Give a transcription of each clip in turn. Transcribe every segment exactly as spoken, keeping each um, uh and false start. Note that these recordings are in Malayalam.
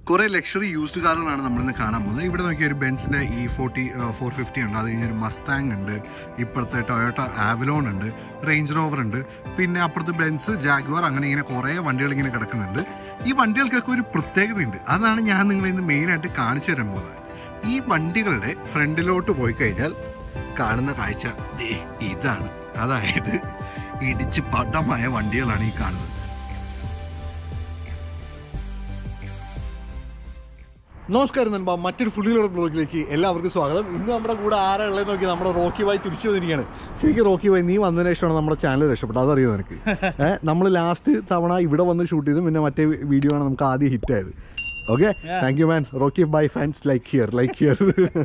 കുറേ ലക്ഷറി യൂസ്ഡ് കാറുകളാണ് നമ്മളിന്ന് കാണാൻ പോകുന്നത്. ഇവിടെ നോക്കിയ ഒരു ബെൻസിൻ്റെ ഇ ഫോർട്ടി ഫോർ ഫിഫ്റ്റി ഉണ്ട്, അത് കഴിഞ്ഞൊരു മസ്താങ് ഉണ്ട്, ഇപ്പുറത്തെ ടൊയോട്ട ആവലോൺ ഉണ്ട്, റേഞ്ച് റോവർ ഉണ്ട്, പിന്നെ അപ്പുറത്ത് ബെൻസ്, ജാഗ്വാർ, അങ്ങനെ ഇങ്ങനെ കുറേ വണ്ടികൾ ഇങ്ങനെ കിടക്കുന്നുണ്ട്. ഈ വണ്ടികൾക്കൊക്കെ ഒരു പ്രത്യേകതയുണ്ട്, അതാണ് ഞാൻ നിങ്ങളെ ഇന്ന് മെയിനായിട്ട് കാണിച്ചു തരാൻ പോകുന്നത്. ഈ വണ്ടികളുടെ ഫ്രണ്ടിലോട്ട് പോയി കഴിഞ്ഞാൽ കാണുന്ന കാഴ്ച ഇതാണ്. അതായത് ഇടിച്ച് പടമായ വണ്ടികളാണ് ഈ കാണുന്നത്. നമസ്കാരം നൻപ, മറ്റൊരു ഫുള്ളിലോട് ബ്ലോഗിലേക്ക് എല്ലാവർക്കും സ്വാഗതം. ഇന്ന് നമ്മുടെ കൂടെ ആരാ ഉള്ളത് നോക്കി നമ്മുടെ റോക്കി ഭായ് തിരിച്ചു വന്നിരിക്കുകയാണ്. ശരിക്കും റോക്കി ഭായ്, നീ വന്നതിന് ശേഷമാണ് നമ്മുടെ ചാനൽ രക്ഷപ്പെട്ടത്, അതറിയോ നിനക്ക്? ഏഹ് നമ്മൾ ലാസ്റ്റ് തവണ ഇവിടെ വന്ന് ഷൂട്ട് ചെയ്തു, പിന്നെ മറ്റേ വീഡിയോ ആണ് നമുക്ക് ആദ്യം ഹിറ്റായത്. Okay, thank you man. Rocky Bhai fans like here like here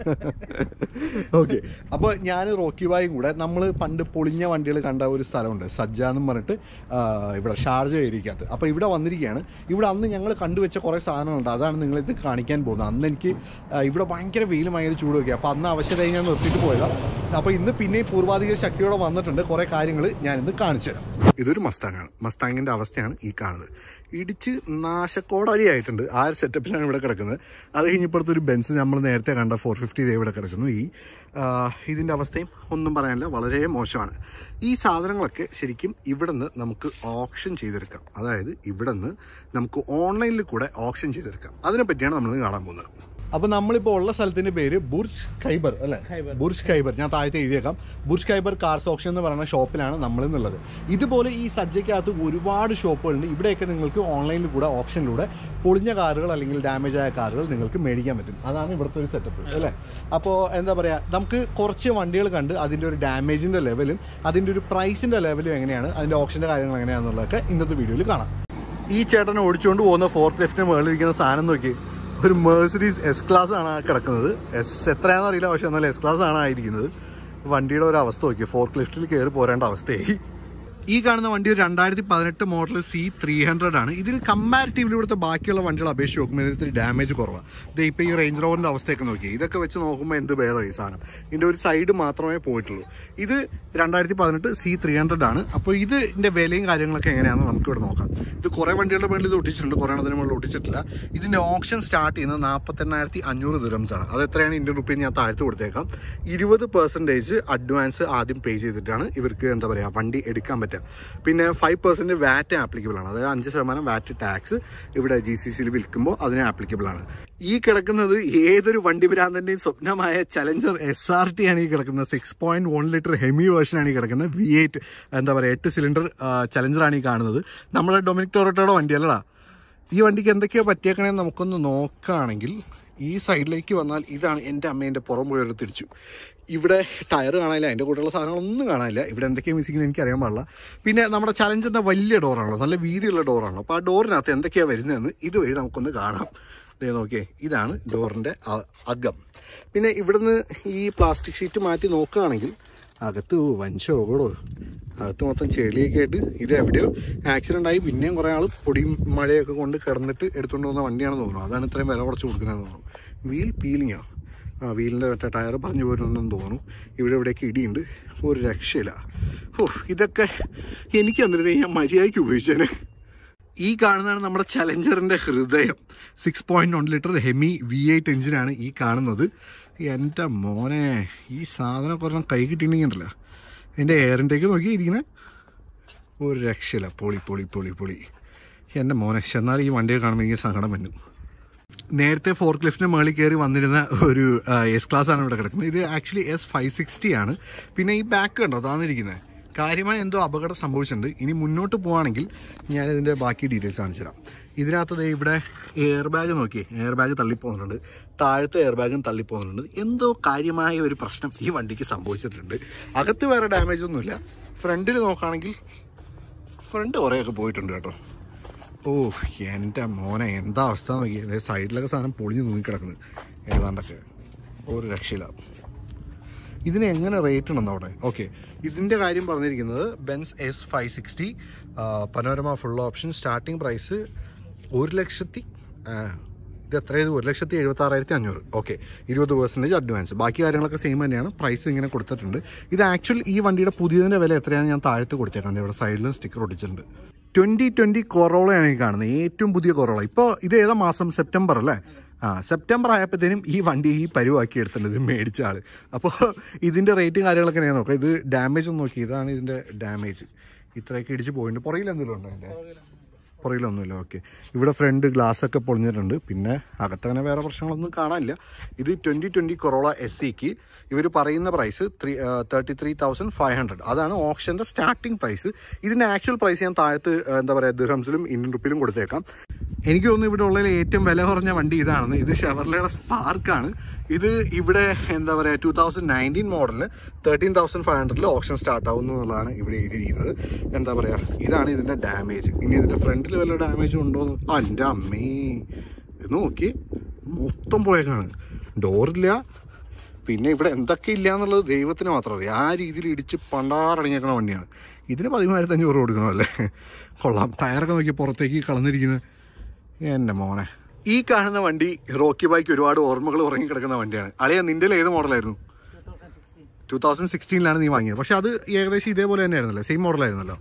okay. അപ്പോൾ ഞാൻ റോക്കി ഭായും കൂടെ നമ്മൾ പണ്ട് പൊളിഞ്ഞ വണ്ടികൾ കണ്ട ഒരു സ്ഥലമുണ്ട്, സജ്ജ എന്നും പറഞ്ഞിട്ട്, ഇവിടെ ഷാർജ ഏരിയക്കകത്ത്. അപ്പോൾ ഇവിടെ വന്നിരിക്കുകയാണ്. ഇവിടെ അന്ന് ഞങ്ങൾ കണ്ടുവച്ച കുറേ സാധനങ്ങളുണ്ട്, അതാണ് നിങ്ങളിത് കാണിക്കാൻ പോകുന്നത്. അന്ന് എനിക്ക് ഇവിടെ ഭയങ്കര വെയിലും ഭയങ്കര ചൂടൊക്കെ, അപ്പോൾ അന്ന് അവശതയായി ഞാൻ നിർത്തിയിട്ട് പോയതാണ്. അപ്പോൾ ഇന്ന് പിന്നെയും പൂർവാധിക ശക്തിയോടെ വന്നിട്ടുണ്ട്, കുറേ കാര്യങ്ങൾ ഞാനിന്ന് കാണിച്ചു തരാം. ഇതൊരു മസ്താങ്ങാണ്. മസ്താങ്ങിൻ്റെ അവസ്ഥയാണ് ഈ കാണുന്നത്. ഇടിച്ച് നാശക്കോടാലിയായിട്ടുണ്ട്. ആ ഒരു സെറ്റപ്പിലാണ് ഇവിടെ കിടക്കുന്നത്. അത് കഴിഞ്ഞപ്പോഴത്തെ ഒരു ബെൻസ് നമ്മൾ നേരത്തെ കണ്ട ഫോർ ഫിഫ്റ്റി ഇതേ ഇവിടെ കിടക്കുന്നു. ഈ ഇതിൻ്റെ അവസ്ഥയും ഒന്നും പറയാനില്ല, വളരെ മോശമാണ്. ഈ സാധനങ്ങളൊക്കെ ശരിക്കും ഇവിടെ നിന്ന് നമുക്ക് ഓപ്ഷൻ ചെയ്തെടുക്കാം. അതായത് ഇവിടെ നിന്ന് നമുക്ക് ഓൺലൈനിൽ കൂടെ ഓപ്ഷൻ ചെയ്തെടുക്കാം. അതിനെപ്പറ്റിയാണ് നമ്മളിന്ന് കാണാൻ പോകുന്നത്. അപ്പോൾ നമ്മളിപ്പോൾ ഉള്ള സ്ഥലത്തിൻ്റെ പേര് ബുർജ് ഖൈബർ അല്ലേ? Burj Khaibar. ഞാൻ താഴത്തെ എഴുതിയേക്കാം. ബുർജ് ഖൈബർ കാർസ് ഓപ്ഷൻ എന്ന് പറയുന്ന ഷോപ്പിലാണ് നമ്മളിന്നുള്ളത്. ഇതുപോലെ ഈ സജ്ജയ്ക്കകത്ത് ഒരുപാട് ഷോപ്പുകളുണ്ട്. ഇവിടെയൊക്കെ നിങ്ങൾക്ക് ഓൺലൈനിൽ കൂടെ ഓപ്ഷനിലൂടെ പൊളിഞ്ഞ കാറുകൾ അല്ലെങ്കിൽ ഡാമേജ് ആയ കാറുകൾ നിങ്ങൾക്ക് മേടിക്കാൻ പറ്റും. അതാണ് ഇവിടുത്തെ ഒരു സെറ്റപ്പ് അല്ലേ? അപ്പോൾ എന്താ പറയുക, നമുക്ക് കുറച്ച് വണ്ടികൾ കണ്ട് അതിൻ്റെ ഒരു ഡാമേജിൻ്റെ ലെവലും അതിൻ്റെ ഒരു പ്രൈസിൻ്റെ ലെവലും എങ്ങനെയാണ്, അതിൻ്റെ ഓപ്ഷൻ്റെ കാര്യങ്ങൾ എങ്ങനെയാണെന്നുള്ളതൊക്കെ ഇന്നത്തെ വീഡിയോയിൽ കാണാം. ഈ ചേട്ടനെ ഓടിച്ചുകൊണ്ട് പോകുന്ന ഫോർത്ത് ലിഫ്റ്റിന് മുകളിലിരിക്കുന്ന സാധനം നോക്കി, ഒരു മെഴ്സിഡീസ് എസ് ക്ലാസ് ആണ് കിടക്കുന്നത്. എസ് എത്രയാണെന്ന് അറിയില്ല, പക്ഷെ എന്നാലും എസ് ക്ലാസ് ആണ് ആയിരിക്കുന്നത്. വണ്ടിയുടെ ഒരു അവസ്ഥ നോക്കി, ഫോർക്ക് ലിഫ്റ്റിൽ കയറി പോരേണ്ട അവസ്ഥയായി. ഈ കാണുന്ന വണ്ടി ഒരു രണ്ടായിരത്തി പതിനെട്ട് മോഡൽ സി ത്രീ ഹൺഡ്രഡ് ആണ്. ഇതിന് കമ്പാരിറ്റീവ്ലി ഇവിടുത്തെ ബാക്കിയുള്ള വണ്ടികൾ അപേക്ഷിച്ച് നോക്കുമ്പോൾ ഇതിന് ഡാമേജ് കുറവാണ്. ഇത് ഇപ്പോൾ ഈ റേഞ്ച് റോവറിൻ്റെ അവസ്ഥയൊക്കെ നോക്കി, ഇതൊക്കെ വെച്ച് നോക്കുമ്പോൾ എന്ത് ഭേദമായി ഈ സാധനം. ഇതിൻ്റെ ഒരു സൈഡ് മാത്രമേ പോയിട്ടുള്ളൂ. ഇത് രണ്ടായിരത്തി പതിനെട്ട് സി ത്രീ ഹൺഡ്രഡ് ആണ്. അപ്പോൾ ഇതിൻ്റെ വിലയും കാര്യങ്ങളൊക്കെ എങ്ങനെയാണെന്ന് നമുക്കിവിടെ നോക്കാം. ഇത് കുറേ വണ്ടികളുടെ വേണ്ടി ഇത് ഒട്ടിച്ചിട്ടുണ്ട്, കുറേ എണ്ണത്തിന് മുകളിൽ ഒട്ടിച്ചിട്ടില്ല. ഇതിൻ്റെ ഓപ്ഷൻ സ്റ്റാർട്ട് ചെയ്യുന്നത് നാൽപ്പത്തെണ്ണായിരത്തി അഞ്ഞൂറ് ദിറംസ് ആണ്. അത് എത്രയാണ് ഇന്ത്യൻ റുപ്പീ ഞാൻ താഴ്ത്ത് കൊടുത്തേക്കാം. ഇരുപത് പെർസെൻറ്റേജ് അഡ്വാൻസ് ആദ്യം പേ ചെയ്തിട്ടാണ് ഇവർക്ക് എന്താ പറയുക വണ്ടി എടുക്കാൻ പറ്റുക. പിന്നെ ഫൈവ് പെർസെൻറ്റ് വാറ്റ് ആപ്ലിക്കബിൾ ആണ്. അതായത് അഞ്ച് ശതമാനം വാറ്റ് ടാക്സ് ഇവിടെ ജി സി സിയിൽ വിൽക്കുമ്പോൾ അതിന് ആപ്ലിക്കബിൾ ആണ്. ഈ കിടക്കുന്നത് ഏതൊരു വണ്ടി ഭ്രാന്തന്റെയും സ്വപ്നമായ ചലഞ്ചർ എസ് ആർ ടി ആണ് ഈ കിടക്കുന്നത്. Six point one litre Hemi version ആണ് ഈ കിടക്കുന്നത്. വി എയ്റ്റ് എന്താ പറയുക എട്ട് സിലിണ്ടർ ചലഞ്ചറാണ് ഈ കാണുന്നത്. നമ്മുടെ ഡൊമിനിക് ടൊറോട്ടോയുടെ വണ്ടിയല്ലടാ. ഈ വണ്ടിക്ക് എന്തൊക്കെയോ പറ്റിയേക്കണേന്ന് നമുക്കൊന്ന് നോക്കുകയാണെങ്കിൽ ഈ സൈഡിലേക്ക് വന്നാൽ ഇതാണ് എൻ്റെ അമ്മേൻ്റെ പുറം പോയൊരു തിരിച്ചു. ഇവിടെ ടയർ കാണാനില്ല, അതിൻ്റെ കൂടെയുള്ള സാധനങ്ങളൊന്നും കാണാനില്ല. ഇവിടെ എന്തൊക്കെയാണ് മിസ്സിക്കുന്നത് എനിക്ക് അറിയാൻ പാടില്ല. പിന്നെ നമ്മുടെ ചലഞ്ചറിൻ്റെ വലിയ ഡോറാണല്ലോ, നല്ല വീതിയുള്ള ഡോറാണല്ലോ. അപ്പോൾ ആ ഡോറിനകത്ത് എന്തൊക്കെയാണ് വരുന്നതെന്ന് ഇതുവഴി നമുക്കൊന്ന് കാണാം. ഇതേ നോക്കിയേ, ഇതാണ് ഡോറിൻ്റെ അകം. പിന്നെ ഇവിടുന്ന് ഈ പ്ലാസ്റ്റിക് ഷീറ്റ് മാറ്റി നോക്കുകയാണെങ്കിൽ അകത്ത് വഞ്ചോടോ, അകത്ത് മൊത്തം ചെളിയൊക്കെ ആയിട്ട് ഇത് എവിടെയോ ആക്സിഡൻ്റ് ആയി പിന്നെയും കുറേ ആൾ പൊടിയും മഴയൊക്കെ കൊണ്ട് കിടന്നിട്ട് എടുത്തുകൊണ്ട് പോകുന്ന വണ്ടിയാണെന്ന് തോന്നുന്നു. അതാണ് ഇത്രയും വില കുറച്ച് കൊടുക്കുന്നതെന്ന് തോന്നുന്നു. വീൽ പീലിങ്ങോ, ആ വീലിൻ്റെ മറ്റേ ടയർ പറഞ്ഞു പോരുന്നെന്ന് തോന്നുന്നു. ഇവിടെ ഇവിടെയൊക്കെ ഇടിയുണ്ട്, ഒരു രക്ഷയില്ല. ഓ, ഇതൊക്കെ എനിക്ക് തന്നിരുന്നേ ഞാൻ മര്യാദയ്ക്ക് ഉപയോഗിച്ചേനെ. ഈ കാണുന്നതാണ് നമ്മുടെ ചലഞ്ചറിൻ്റെ ഹൃദയം. Six point one litre Hemi V eight എഞ്ചിനാണ് ഈ കാണുന്നത്. എൻ്റെ മോനെ, ഈ സാധനം കുറഞ്ഞ കൈ കിട്ടിയിട്ടുണ്ടെങ്കിലല്ല, എൻ്റെ എയറിൻ്റെക്ക് നോക്കി ഇരിക്കുന്നത് ഒരു രക്ഷയില്ല. പൊളി പൊളി പൊളി പൊളി എൻ്റെ മോനെ. എന്നാൽ ഈ വണ്ടിയെ കാണുമ്പോൾ എനിക്ക് സങ്കടം വന്നു. നേരത്തെ ഫോർക്ക് ലിഫ്റ്റിന് മുകളിൽ കയറി വന്നിരുന്ന ഒരു എസ് ക്ലാസ് ആണ് ഇവിടെ കിടക്കുന്നത്. ഇത് ആക്ച്വലി എസ് ഫൈവ് സിക്സ്റ്റി ആണ്. പിന്നെ ഈ ബാക്ക് കണ്ടോ താന്നിരിക്കുന്നത്, കാര്യമായി എന്തോ അപകടം സംഭവിച്ചിട്ടുണ്ട്. ഇനി മുന്നോട്ട് പോവുകയാണെങ്കിൽ ഞാനിതിൻ്റെ ബാക്കി ഡീറ്റെയിൽസ് കാണിച്ചു തരാം. ഇതിനകത്ത് ഇവിടെ എയർ ബാഗ് നോക്കി, എയർ ബാഗ് തള്ളിപ്പോകുന്നുണ്ട്, താഴത്തെ എയർ ബാഗും തള്ളിപ്പോകുന്നുണ്ട്. എന്തോ കാര്യമായ ഒരു പ്രശ്നം ഈ വണ്ടിക്ക് സംഭവിച്ചിട്ടുണ്ട്. അകത്ത് വേറെ ഡാമേജ് ഒന്നുമില്ല. ഫ്രണ്ടിൽ നോക്കുകയാണെങ്കിൽ ഫ്രണ്ട് കുറേയൊക്കെ പോയിട്ടുണ്ട് കേട്ടോ. ഓ എൻ്റെ മോനെ, എന്താ അവസ്ഥ നോക്കിയത്. സൈഡിലൊക്കെ സാധനം പൊളിഞ്ഞ് തൂങ്ങിക്കിടക്കുന്നത് ഏതാണ്ടൊക്കെ, ഒരു രക്ഷയില്ല. ഇതിന് എങ്ങനെ റേറ്റ് ഉണ്ടെന്ന് അവിടെ. ഓക്കെ, ഇതിൻ്റെ കാര്യം പറഞ്ഞിരിക്കുന്നത് Benz S five sixty Panorama full option starting price ഒരു ലക്ഷത്തി ഇത് എത്രയത് ഒരു ലക്ഷത്തി എഴുപത്തി ആറായിരത്തി അഞ്ഞൂറ് ഓക്കെ ഇരുപത് പെർസെൻറ്റേജ് അഡ്വാൻസ്. ബാക്കി കാര്യങ്ങളൊക്കെ സെയിം തന്നെയാണ്. പ്രൈസ് ഇങ്ങനെ കൊടുത്തിട്ടുണ്ട്. ഇത് ആക്ച്വൽ ഈ വണ്ടിയുടെ പുതിയതിൻ്റെ വില എത്രയാണെന്ന് ഞാൻ താഴത്ത് കൊടുത്തേക്കാം. ഇവിടെ സൈഡിലും സ്റ്റിക്കർ ഒട്ടിച്ചിട്ടുണ്ട്. ട്വൻറ്റി ട്വൻറ്റി കൊറോളയാണ് ഈ കാണുന്നത്, ഏറ്റവും പുതിയ കൊറോള. ഇപ്പോൾ ഇത് ഏതാ മാസം? സെപ്റ്റംബർ അല്ലേ? ആ സെപ്റ്റംബർ ആയപ്പോഴത്തേനും ഈ വണ്ടി ഈ പരുവാക്കി എടുത്തിട്ടുണ്ട് മേടിച്ച ആൾ. അപ്പോൾ ഇതിൻ്റെ റേറ്റും കാര്യങ്ങളൊക്കെ ഞാൻ നോക്കാം. ഇത് ഡാമേജ് ഒന്ന് നോക്കി, ഇതാണ് ഇതിൻ്റെ ഡാമേജ്. ഇത്രയൊക്കെ ഇടിച്ച് പോയിട്ടുണ്ട്. പുറകിൽ എന്തെങ്കിലും ഉണ്ടോ അതിൻ്റെ? പുറകിലൊന്നുമില്ല. ഓക്കെ. ഇവിടെ ഫ്രണ്ട് ഗ്ലാസ് ഒക്കെ പൊളിഞ്ഞിട്ടുണ്ട്. പിന്നെ അകത്തങ്ങനെ വേറെ പ്രശ്നങ്ങളൊന്നും കാണാനില്ല. ഇത് ട്വൻറ്റി ട്വൻറ്റി കൊറോള എസ് സിക്ക് ഇവർ പറയുന്ന price three thirty three thousand five hundred അതാണ് ഓപ്ഷൻ്റെ സ്റ്റാർട്ടിംഗ് പ്രൈസ്. ഇതിൻ്റെ ആക്ച്വൽ പ്രൈസ് ഞാൻ താഴത്ത് എന്താ പറയുക ദിർഹംസിലും ഇന്ത്യൻ റുപ്പിയിലും കൊടുത്തേക്കാം. എനിക്ക് തോന്നുന്നു ഇവിടെ ഉള്ളതിൽ ഏറ്റവും വില കുറഞ്ഞ വണ്ടി ഇതാണെന്ന്. ഇത് ഷെവർലയുടെ സ്പാർക്കാണ്. ഇത് ഇവിടെ എന്താ പറയുക ടൂ തൗസൻഡ് നയൻറ്റീൻ മോഡലിന് തേർട്ടീൻ തൗസൻഡ് ഫൈവ് ഹൺഡ്രഡിൽ ഓപ്ഷൻ സ്റ്റാർട്ട് ആവുന്നു എന്നുള്ളതാണ് ഇവിടെ എഴുതിയിരിക്കുന്നത്. എന്താ പറയുക, ഇതാണ് ഇതിൻ്റെ ഡാമേജ്. ഇനി ഇതിൻ്റെ ഫ്രണ്ടിൽ വല്ല ഡാമേജ് ഉണ്ടോ എന്ന് ആ എൻ്റെ അമ്മേ ഇത് നോക്കി മൊത്തം പോയേക്കാണ്. ഡോറില്ല, പിന്നെ ഇവിടെ എന്തൊക്കെ ഇല്ല എന്നുള്ളത് ദൈവത്തിന് മാത്രം അറിയാം. ആ രീതിയിൽ ഇടിച്ച് പണ്ടാറടങ്ങിയേക്കണ വണ്ടിയാണ്. ഇതിന് പതിമൂവായിരത്തി അഞ്ഞൂറ് കൊടുക്കണമല്ലേ? കൊള്ളാം. ടയറൊക്കെ നോക്കി പുറത്തേക്ക് കളഞ്ഞിരിക്കുന്നത്. എൻ്റെ മോനെ, ഈ കാണുന്ന വണ്ടി റോക്കി ബൈക്ക് ഒരുപാട് ഓർമ്മകൾ ഉറങ്ങി കിടക്കുന്ന വണ്ടിയാണ്. അളിയ നിൻ്റെ ഏത് മോഡലായിരുന്നു? ടൂ തൗസൻഡ് സിക്സ്റ്റീനിലാണ് നീ വാങ്ങിയത്. പക്ഷെ അത് ഏകദേശം ഇതേപോലെ തന്നെ ആയിരുന്നല്ലോ, സെയിം മോഡലായിരുന്നല്ലോ.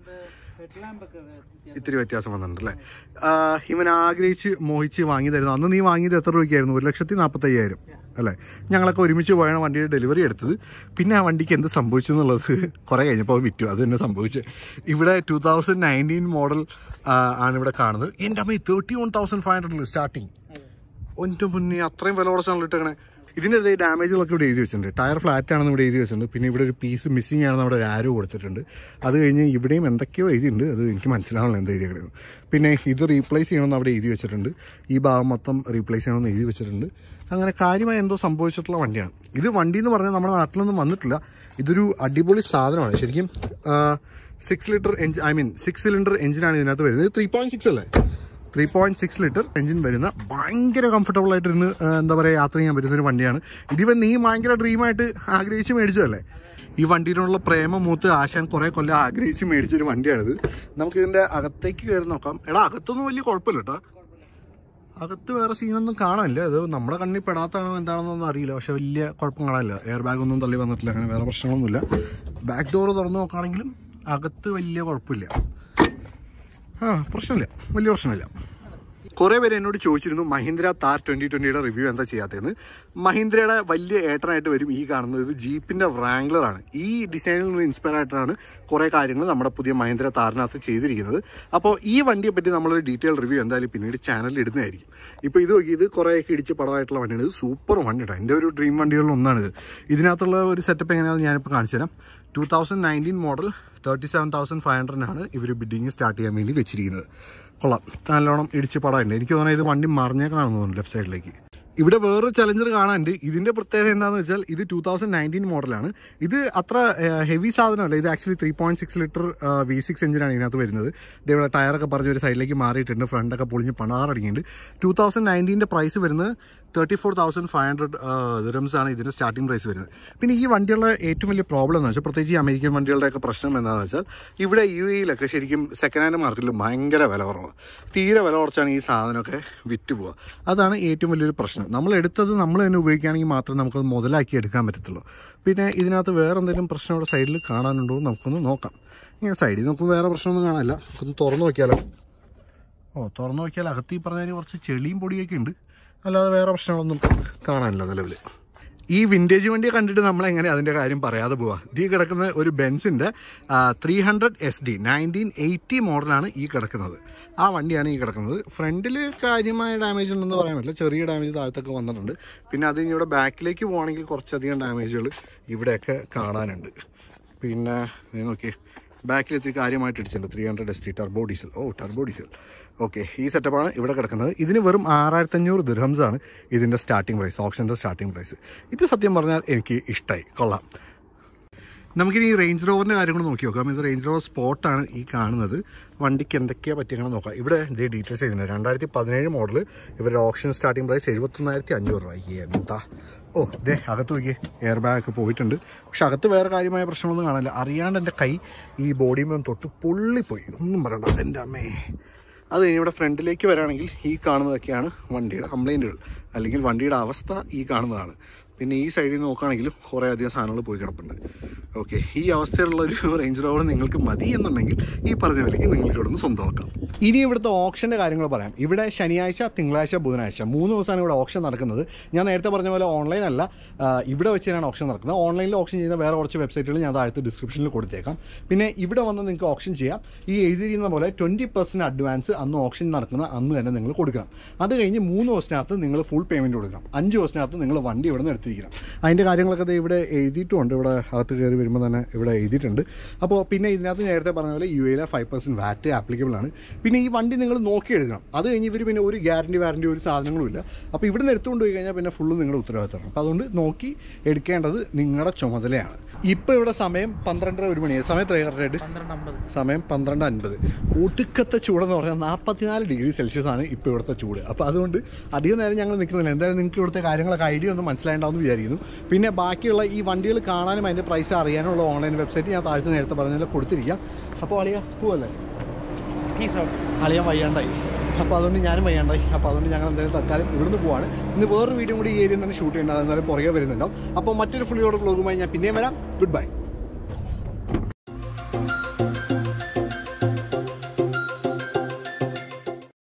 ഇത്തിരി വ്യത്യാസം വന്നിട്ടുണ്ടല്ലേ? ഇവൻ ആഗ്രഹിച്ച് മോഹിച്ച് വാങ്ങി തരുന്നു. അന്ന് നീ വാങ്ങിയത് എത്ര രൂപയ്ക്കായിരുന്നു? ഒരു ലക്ഷത്തി നാൽപ്പത്തി അയ്യായിരം അല്ലേ? ഞങ്ങളൊക്കെ ഒരുമിച്ച് പോയാണ് വണ്ടിയുടെ ഡെലിവറി എടുത്തത്. പിന്നെ ആ വണ്ടിക്ക് എന്ത് സംഭവിച്ചു എന്നുള്ളത് കുറേ കഴിഞ്ഞപ്പോൾ വിറ്റു. അത് തന്നെ സംഭവിച്ചു. ഇവിടെ ടൂ തൗസൻഡ് നയൻറ്റീൻ മോഡൽ ആണ് ഇവിടെ കാണുന്നത്. എൻ്റെ അമ്മ തേർട്ടി വൺ തൗസൻഡ് ഫൈവ് ഹൺഡ്രഡിൽ സ്റ്റാർട്ടിങ്. ഒറ്റ മുന്നേ അത്രയും വില കുറച്ചാണല്ലോ ഇട്ടേക്കണേ. ഇതിൻ്റെ ഇതേ ഡാമേജുകളൊക്കെ ഇവിടെ എഴുതി വെച്ചിട്ടുണ്ട്. ടയർ ഫ്ലാറ്റ് ആണെന്ന് ഇവിടെ എഴുതി വെച്ചിട്ടുണ്ട്. പിന്നെ ഇവിടെ ഒരു പീസ് മിസ്സിംഗ് ആണെന്ന് അവിടെ ഒരു ആരോ കൊടുത്തിട്ടുണ്ട്. അത് കഴിഞ്ഞ് ഇവിടെയും എന്തൊക്കെയോ എഴുതിയിട്ടുണ്ട്. അത് എനിക്ക് മനസ്സിലാവണം എന്താ എഴുതിയത്. പിന്നെ ഇത് റീപ്ലേസ് ചെയ്യണമെന്ന് അവിടെ എഴുതി വെച്ചിട്ടുണ്ട്. ഈ ഭാഗം മൊത്തം റീപ്ലേസ് ചെയ്യണമെന്ന് എഴുതി വെച്ചിട്ടുണ്ട്. അങ്ങനെ കാര്യമായി എന്തോ സംഭവിച്ചിട്ടുള്ള വണ്ടിയാണ് ഇത്. വണ്ടി എന്ന് പറഞ്ഞാൽ നമ്മുടെ നാട്ടിലൊന്നും വന്നിട്ടില്ല. ഇതൊരു അടിപൊളി സാധനമാണ് ശരിക്കും. Six litre engine I mean six cylinder എഞ്ചിനാണ് ഇതിനകത്ത് വരുന്നത്. ത്രീ പോയിന്റ് സിക്സ് അല്ലേ? Three point six litre engine വരുന്ന ഭയങ്കര കംഫർട്ടബിൾ ആയിട്ടിരുന്ന് എന്താ പറയുക യാത്ര ചെയ്യാൻ പറ്റുന്നൊരു വണ്ടിയാണ്. ഇതിവൻ നീ ഭയങ്കര ഡ്രീമായിട്ട് ആഗ്രഹിച്ച് മേടിച്ചതല്ലേ? ഈ വണ്ടിയിലുള്ള പ്രേമ മൂത്ത് ആശാൻ കുറേ കൊല്ലം ആഗ്രഹിച്ച് മേടിച്ചൊരു വണ്ടിയാണിത്. നമുക്കിതിൻ്റെ അകത്തേക്ക് കയറി നോക്കാം. എടാ അകത്തൊന്നും വലിയ കുഴപ്പമില്ല കേട്ടോ. അകത്ത് വേറെ സീനൊന്നും കാണാനില്ല. അത് നമ്മുടെ കണ്ണിൽ പെടാത്താണോ എന്താണെന്നൊന്നും അറിയില്ല. പക്ഷെ വലിയ കുഴപ്പം കാണാനില്ല. എയർ ബാഗൊന്നും തള്ളി വന്നിട്ടില്ല. അങ്ങനെ വേറെ പ്രശ്നങ്ങളൊന്നുമില്ല. ബാക്ക് ഡോർ തുറന്ന് നോക്കുകയാണെങ്കിലും അകത്ത് വലിയ കുഴപ്പമില്ല. ആ പ്രശ്നമില്ല, വലിയ പ്രശ്നമില്ല. കുറേ പേര് എന്നോട് ചോദിച്ചിരുന്നു മഹീന്ദ്ര താർ ട്വൻറ്റി ട്വൻറ്റിയുടെ റിവ്യൂ എന്താ ചെയ്യാത്തതെന്ന്. മഹീന്ദ്രയുടെ വലിയ ഏട്ടനായിട്ട് വരും ഈ കാണുന്നത്. ഇത് ജീപ്പിൻ്റെ വ്രാംഗ്ലറാണ്. ഈ ഡിസൈനിൽ നിന്ന് ഇൻസ്പയർ ആയിട്ടാണ് കുറേ കാര്യങ്ങൾ നമ്മുടെ പുതിയ മഹീന്ദ്ര താറിനകത്ത് ചെയ്തിരിക്കുന്നത്. അപ്പോൾ ഈ വണ്ടിയെ പറ്റി നമ്മളൊരു ഡീറ്റെയിൽ റിവ്യൂ എന്തായാലും പിന്നീട് ചാനലിൽ ഇടുന്നതായിരിക്കും. ഇപ്പോൾ ഇത് നോക്കി, ഇത് കുറേയൊക്കെ ഇടിച്ച് പടമായിട്ടുള്ള വണ്ടിയാണ്. ഇത് സൂപ്പർ വണ്ടിയാണ്. എൻ്റെ ഒരു ഡ്രീം വണ്ടികളിൽ ഒന്നാണിത്. ഇതിനകത്തുള്ള ഒരു സെറ്റപ്പ് എങ്ങനെയാണെന്ന് ഞാനിപ്പോൾ കാണിച്ചു തരാം. Two thousand nineteen model thirty seven thousand five ഹൺഡ്രഡിനാണ് ഇവർ ബിഡിങ് സ്റ്റാർട്ട് ചെയ്യാൻ വേണ്ടി വെച്ചിരിക്കുന്നത്. കൊള്ളാം, നല്ലോണം ഇടിച്ച് പടമുണ്ട്. എനിക്ക് തോന്നുന്നത് ഇത് വണ്ടി മറിഞ്ഞേക്കണമെന്ന് തോന്നുന്നു ലെഫ്റ്റ് സൈഡിലേക്ക്. ഇവിടെ വേറൊരു ചലഞ്ചർ കാണാനുണ്ട്. ഇതിൻ്റെ പ്രത്യേകത എന്താണെന്ന് വെച്ചാൽ ഇത് ടൂ തൗസൻഡ് നയൻറ്റീൻ മോഡലാണ്. ഇത് അത്ര ഹെവി സാധനമല്ല. ഇത് actually three point six litre V six എഞ്ചിനാണ് ഇതിനകത്ത് വരുന്നത്. ഇതേപോലെ ടയറൊക്കെ പറഞ്ഞ് ഒരു സൈഡിലേക്ക് മാറിയിട്ടുണ്ട്. ഫ്രണ്ടൊക്കെ പൊളിഞ്ഞ് പണാറടങ്ങിയിട്ടുണ്ട്. ടൂ തൗസൻഡ് നയൻറ്റീൻ്റെ പ്രൈസ് വരുന്നത് thirty four thousand five hundred dirhams ആണ് ഇതിൻ്റെ സ്റ്റാർട്ടിംഗ് പ്രൈസ് വരുന്നത്. പിന്നെ ഈ വണ്ടിയുള്ള ഏറ്റവും വലിയ പ്രോബ്ലം എന്ന് വെച്ചാൽ, പ്രത്യേകിച്ച് ഈ അമേരിക്കൻ വണ്ടികളുടെയൊക്കെ പ്രശ്നം എന്താണെന്ന് വെച്ചാൽ, ഇവിടെ യു എയിലൊക്കെ ശരിക്കും സെക്കൻഡ് ഹാൻഡ് മാർക്കറ്റിൽ ഭയങ്കര വില കുറവാണ്. തീരെ വില കുറച്ചാണ് ഈ സാധനമൊക്കെ വിറ്റ് പോവുക. അതാണ് ഏറ്റവും വലിയൊരു പ്രശ്നം. നമ്മൾ എടുത്തത് നമ്മൾ തന്നെ ഉപയോഗിക്കുകയാണെങ്കിൽ മാത്രമേ നമുക്കത് മുതലാക്കി എടുക്കാൻ പറ്റത്തുള്ളൂ. പിന്നെ ഇതിനകത്ത് വേറെ എന്തെങ്കിലും പ്രശ്നം ഇവിടെ സൈഡിൽ കാണാനുണ്ടോ എന്ന് നമുക്കൊന്ന് നോക്കാം. ഇങ്ങനെ സൈഡിൽ നോക്കുമ്പോൾ വേറെ പ്രശ്നമൊന്നും കാണില്ല. അത് തുറന്നു നോക്കിയാലോ? ഓ, തുറന്നു നോക്കിയാൽ അകത്ത് ഈ പറഞ്ഞതിന് കുറച്ച് ചെളിയും പൊടിയൊക്കെ ഉണ്ട്. അല്ലാതെ വേറെ പ്രശ്നങ്ങളൊന്നും കാണാനില്ല നിലവിൽ. ഈ വിൻറ്റേജ് വണ്ടിയെ കണ്ടിട്ട് നമ്മളെങ്ങനെ അതിൻ്റെ കാര്യം പറയാതെ പോവാ. ഈ കിടക്കുന്ന ഒരു ബെൻസിൻ്റെ three hundred S D nineteen eighty മോഡലാണ് ഈ കിടക്കുന്നത്. ആ വണ്ടിയാണ് ഈ കിടക്കുന്നത്. ഫ്രണ്ടിൽ കാര്യമായ ഡാമേജ് ഉണ്ടെന്ന് പറയാൻ പറ്റില്ല. ചെറിയ ഡാമേജ് താഴത്തൊക്കെ വന്നിട്ടുണ്ട്. പിന്നെ അത് ഇവിടെ ബാക്കിലേക്ക് പോകുകയാണെങ്കിൽ കുറച്ചധികം ഡാമേജുകൾ ഇവിടെയൊക്കെ കാണാനുണ്ട്. പിന്നെ നോക്കി ബാക്കിലെത്തി കാര്യമായിട്ട് ഇടിച്ചിട്ടുണ്ട്. Three hundred S D turbo diesel. Oh turbo diesel okay. ഈ സെറ്റപ്പാണ് ഇവിടെ കിടക്കുന്നത്. ഇതിന് വെറും ആറായിരത്തി അഞ്ഞൂറ് ദിർഹംസ് ആണ് ഇതിൻ്റെ സ്റ്റാർട്ടിംഗ് പ്രൈസ്, ഓപ്ഷൻ്റെ സ്റ്റാർട്ടിംഗ് പ്രൈസ്. ഇത് സത്യം പറഞ്ഞാൽ എനിക്ക് ഇഷ്ടമായി, കൊള്ളാം. നമുക്കിനി ഈ റേഞ്ച് റോവറിൻ്റെ കാര്യങ്ങൾ നോക്കി നോക്കാം. ഇത് റേഞ്ച് റോവർ സ്പോർട്ടാണ് ഈ കാണുന്നത്. വണ്ടിക്ക് എന്തൊക്കെയാണ് പറ്റിയെന്ന് നോക്കാം. ഇവിടെ ഇതേ ഡീറ്റെയിൽസ് ചെയ്യുന്നത് രണ്ടായിരത്തി പതിനേഴ് മോഡൽ. ഇവരുടെ ഓപ്ഷൻ സ്റ്റാർട്ടിംഗ് പ്രൈസ് എഴുപത്തൊന്നായിരത്തി അഞ്ഞൂറ് രൂപ. എന്താ ഓ ഇതേ അകത്ത് നോക്കിയേ, എയർ ബാഗ് ഒക്കെ പോയിട്ടുണ്ട്. പക്ഷെ അകത്ത് വേറെ കാര്യമായ പ്രശ്നമൊന്നും കാണില്ല. അറിയാണ്ട് എൻ്റെ കൈ ഈ ബോഡിയുമ്പോൾ തൊട്ട് പൊള്ളിപ്പോയി. ഒന്നും പറയണ്ട. എൻ്റെ അമ്മേ അത് കഴിഞ്ഞ് ഇവിടെ ഫ്രണ്ടിലേക്ക് വരാണെങ്കിൽ ഈ കാണുന്നതൊക്കെയാണ് വണ്ടിയുടെ കംപ്ലൈൻറ്റുകൾ, അല്ലെങ്കിൽ വണ്ടിയുടെ അവസ്ഥ ഈ കാണുന്നതാണ്. പിന്നെ ഈ സൈഡിൽ നിന്ന് നോക്കുകയാണെങ്കിലും കുറേ അധികം സാധനങ്ങൾ പോയി കിടപ്പുണ്ട്. ഓക്കെ, ഈ അവസ്ഥയിലുള്ള ഒരു റേഞ്ച് റോവർ നിങ്ങൾക്ക് മതി എന്നുണ്ടെങ്കിൽ ഈ പറഞ്ഞ വിലയ്ക്ക് നിങ്ങൾക്ക് ഇവിടെ നിന്ന് സ്വന്തമാക്കാം. ഇനി ഇവിടുത്തെ ഓപ്ഷൻ്റെ കാര്യങ്ങൾ പറയാം. ഇവിടെ ശനിയാഴ്ച, തിങ്കളാഴ്ച, ബുധനാഴ്ച മൂന്ന് ദിവസമാണ് ഇവിടെ ഓപ്ഷൻ നടക്കുന്നത്. ഞാൻ നേരത്തെ പറഞ്ഞ പോലെ ഓൺലൈൻ അല്ല, ഇവിടെ വെച്ച് തന്നെയാണ് ഓപ്ഷൻ നടക്കുന്നത്. ഓൺലൈനിൽ ഓപ്ഷൻ ചെയ്യുന്ന വേറെ കുറച്ച് വെബ്സൈറ്റുകൾ ഞാൻ താഴത്ത് ഡിസ്ക്രിപ്ഷനിൽ കൊടുത്തേക്കാം. പിന്നെ ഇവിടെ വന്ന് നിങ്ങൾക്ക് ഓപ്ഷൻ ചെയ്യാം. ഈ എഴുതിയിരിക്കുന്ന പോലെ ട്വൻറ്റി പെർസെൻറ്റ് അഡ്വാൻസ് അന്ന് ഓപ്ഷൻ നടക്കുന്ന അന്ന് തന്നെ നിങ്ങൾ കൊടുക്കണം. അത് കഴിഞ്ഞ് മൂന്ന് ദിവസത്തിനകത്ത് നിങ്ങൾ ഫുൾ പേയ്മെൻറ്റ് കൊടുക്കണം. അഞ്ച് ദിവസത്തിനകത്ത് നിങ്ങൾ വണ്ടി ഇവിടെ നിന്ന് എടുത്തിരിക്കണം. അതിൻ്റെ കാര്യങ്ങളൊക്കെ ഇത് ഇവിടെ എഴുതിയിട്ടുമുണ്ട്. ഇവിടെ അകത്ത് കയറി വരുമ്പോൾ തന്നെ ഇവിടെ എഴുതിയിട്ടുണ്ട്. അപ്പോൾ പിന്നെ ഇതിനകത്ത് നേരത്തെ പറഞ്ഞ പോലെ യു എയിലെ ഫൈവ് പെർസെൻറ്റ് വാറ്റ് ആപ്ലിക്കബിൾ ആണ്. പിന്നെ ഈ വണ്ടി നിങ്ങൾ നോക്കി എടുക്കണം. അത് കഴിഞ്ഞ് ഇവർ പിന്നെ ഒരു ഗ്യാരണ്ടി വാറണ്ടി ഒരു സാധനങ്ങളും ഇല്ല. അപ്പോൾ ഇവിടെ നിന്ന് എടുത്തുകൊണ്ട് പോയി കഴിഞ്ഞാൽ പിന്നെ ഫുള്ള് നിങ്ങളുടെ ഉത്തരവാദിത്തമാണ്. അപ്പോൾ അതുകൊണ്ട് നോക്കി എടുക്കേണ്ടത് നിങ്ങളുടെ ചുമതലയാണ്. ഇപ്പോൾ ഇവിടെ സമയം പന്ത്രണ്ടര ഒരു മണിയാണ്. സമയം എത്രയായിട്ട്? സമയം പന്ത്രണ്ട് അൻപത്. ഒടുക്കത്തെ ചൂടെന്ന് പറഞ്ഞാൽ നാൽപ്പത്തിനാല് ഡിഗ്രി സെൽഷ്യസ് ആണ് ഇപ്പോൾ ഇവിടുത്തെ ചൂട്. അപ്പോൾ അതുകൊണ്ട് അധികം നേരം ഞങ്ങൾ നിൽക്കുന്നില്ല. എന്തായാലും നിങ്ങൾക്ക് ഇവിടുത്തെ കാര്യങ്ങളൊക്കെ ഐഡിയ ഒന്നും മനസ്സിലായിട്ടുണ്ടാവുമെന്ന് വിചാരിക്കുന്നു. പിന്നെ ബാക്കിയുള്ള ഈ വണ്ടികൾ കാണാനും അതിൻ്റെ പ്രൈസ് അറിയാനുള്ള ഓൺലൈൻ വെബ്സൈറ്റ് ഞാൻ താഴ്ച നേരത്തെ പറഞ്ഞാൽ കൊടുത്തിരിക്കാം. അപ്പോൾ അളിയ പോവല്ലേ? അളിയാൻ വയ്യാണ്ടായി. അപ്പോൾ അതുകൊണ്ട് ഞാനും വയ്യാണ്ടായി. അപ്പോൾ അതുകൊണ്ട് ഞങ്ങൾ എന്തായാലും തൽക്കാലം ഇവിടുന്ന് പോവാണ്. ഇന്ന് വേറൊരു വീഡിയോ കൂടി ഈ ഏരിയയിൽ തന്നെ ഷൂട്ട് ചെയ്യേണ്ടത്, എന്നാലും പുറകെ വരുന്നുണ്ടാവും. അപ്പോൾ മറ്റൊരു ഫുള്ളിയോട് വ്ലോഗുമായി ഞാൻ പിന്നെയും വരാം. Good by.